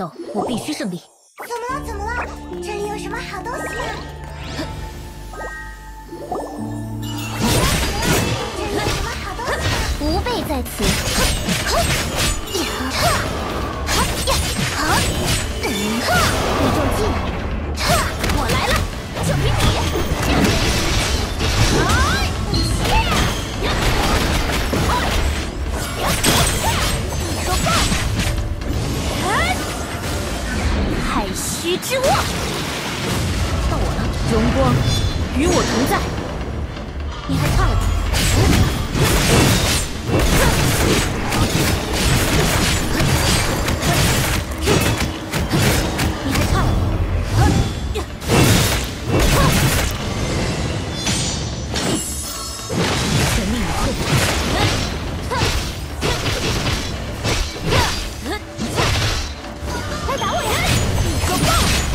斗，我必须胜利。 怎么了？怎么了？这里有什么好东西啊？这里有什么好东西啊？吾辈在此。你中计了！我来了，就凭你！说够！太虚之握，到我了！ 荣光与我同在， 你还差了点。你还差了点。 全力以赴！ 来打我呀！说够！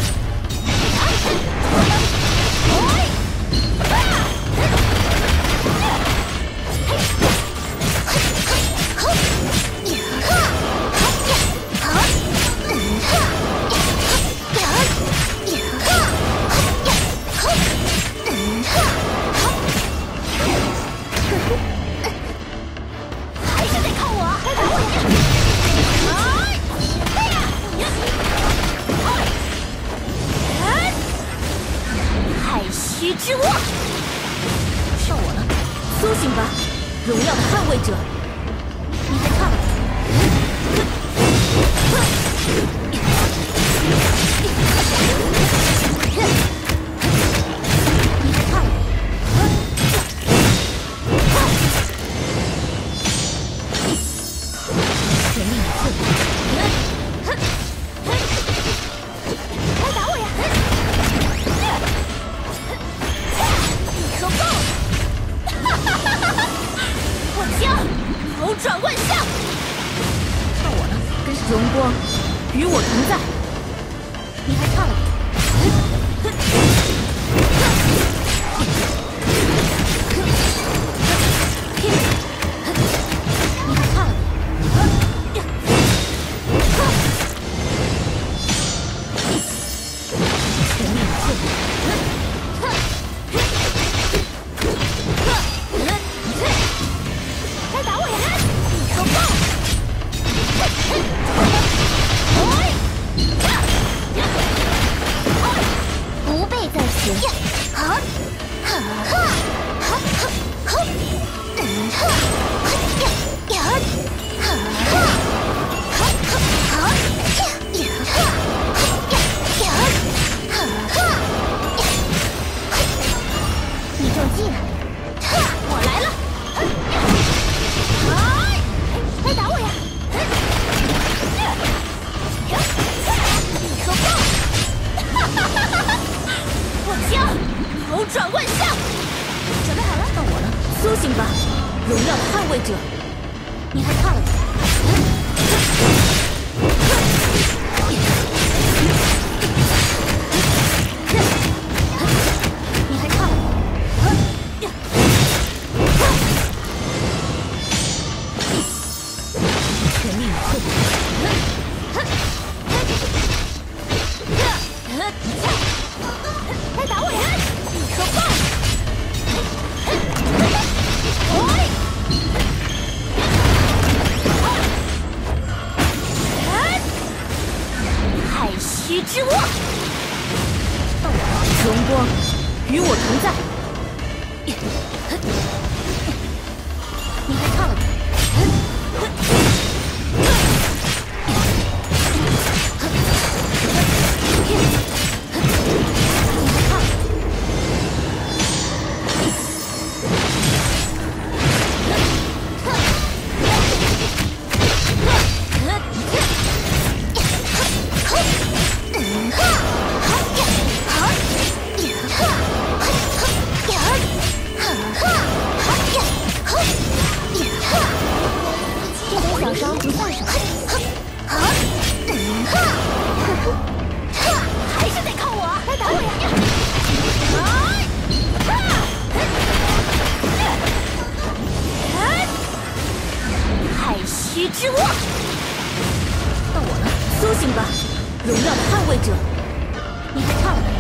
还是得靠我！来打我呀！太虚之握， 到我了！苏醒吧，荣耀的捍卫者！ 你还差了点。你还差了点。 全力以赴！ 来打我呀！说够！我将扭转万象！ 到我了！荣光与我同在， 你还差了点。你还差了点。 全力以赴！ 来打我呀！说够！吾辈在此。你中计了！我来了！来打我呀！说够！我将扭转万象！准备好了？ 到我了！苏醒吧，荣耀的捍卫者！ 你还差了点。你还差了点。 全力以赴！ 来打我呀！说够！太虚之握， 到我了！荣光与我同在， 你还差了点。这得荣耀的捍卫者，你还差了。